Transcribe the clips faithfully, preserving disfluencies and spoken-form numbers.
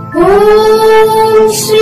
ఓం శ్రీ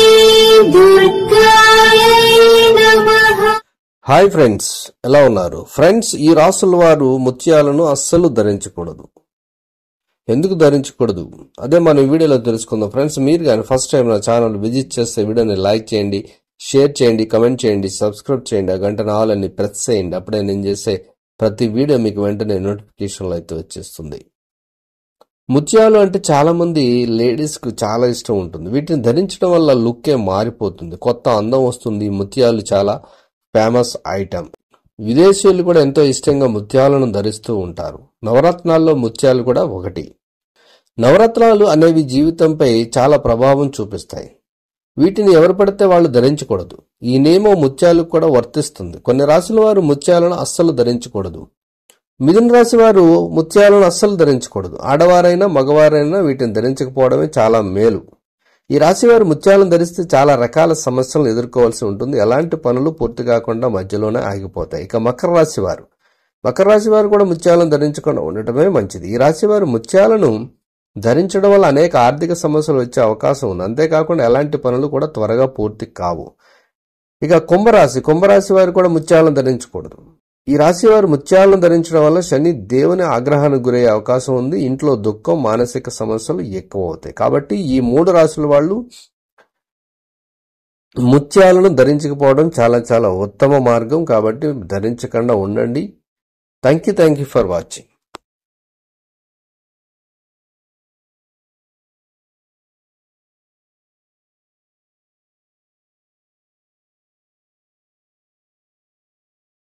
దుర్గాయ నమః. Hi friends, ఎలా ఉన్నారు ఫ్రెండ్స్? ఈ రాసుల వారు ముత్యాలను అస్సలు ధరించకూడదు. ఎందుకు ధరించకూడదు అదే మనం ఈ వీడియోలో తెలుసుకుందాం ఫ్రెండ్స్. మీరు కానీ ఫస్ట్ టైం నా ఛానల్ విజిట్ చేస్తే వీడియోని లైక్ చేయండి, షేర్ చేయండి, కమెంట్ చేయండి, సబ్స్క్రైబ్ చేయండి, ఆ గంట ఆల్ అని ప్రెస్ చేయండి. అప్పుడే నేను చేసే ప్రతి వీడియో మీకు వెంటనే నోటిఫికేషన్లు అయితే వచ్చేస్తుంది. ముత్యాలు అంటే చాలా మంది లేడీస్ కు చాలా ఇష్టం ఉంటుంది. వీటిని ధరించడం వల్ల లుక్కే మారిపోతుంది, కొత్త అందం వస్తుంది. ముత్యాలు చాలా ఫేమస్ ఐటమ్. విదేశీయులు కూడా ఎంతో ఇష్టంగా ముత్యాలను ధరిస్తూ ఉంటారు. నవరత్నాల్లో ముత్యాలు కూడా ఒకటి. నవరత్నాలు అనేవి జీవితంపై చాలా ప్రభావం చూపిస్తాయి. వీటిని ఎవరు పడితే వాళ్ళు ధరించకూడదు. ఈ నియమం ముత్యాలకు కూడా వర్తిస్తుంది. కొన్ని రాశుల వారు ముత్యాలను అస్సలు ధరించకూడదు. మిథున రాశి వారు ముత్యాలను అస్సలు ధరించకూడదు. ఆడవారైనా మగవారైనా వీటిని ధరించకపోవడమే చాలా మేలు. ఈ రాశి వారు ముత్యాలను ధరిస్తే చాలా రకాల సమస్యలను ఎదుర్కోవాల్సి ఉంటుంది. ఎలాంటి పనులు పూర్తి కాకుండా మధ్యలోనే ఆగిపోతాయి. ఇక మకర రాశి వారు మకర రాశి వారు కూడా ముత్యాలను ధరించకుండా ఉండటమే మంచిది. ఈ రాశి వారు ముత్యాలను ధరించడం వల్ల అనేక ఆర్థిక సమస్యలు వచ్చే అవకాశం ఉంది. అంతేకాకుండా ఎలాంటి పనులు కూడా త్వరగా పూర్తి కావు. ఇక కుంభరాశి కుంభరాశి వారు కూడా ముత్యాలను ధరించకూడదు. ఈ రాశి వారు ముత్యాలను ధరించడం వల్ల శని దేవుని ఆగ్రహానికి గురయ్యే అవకాశం ఉంది. ఇంట్లో దుఃఖం, మానసిక సమస్యలు ఎక్కువ అవుతాయి. కాబట్టి ఈ మూడు రాశుల వాళ్ళు ముత్యాలను ధరించకపోవడం చాలా చాలా ఉత్తమ మార్గం. కాబట్టి ధరించకుండా ఉండండి. Thank you thank you for watching.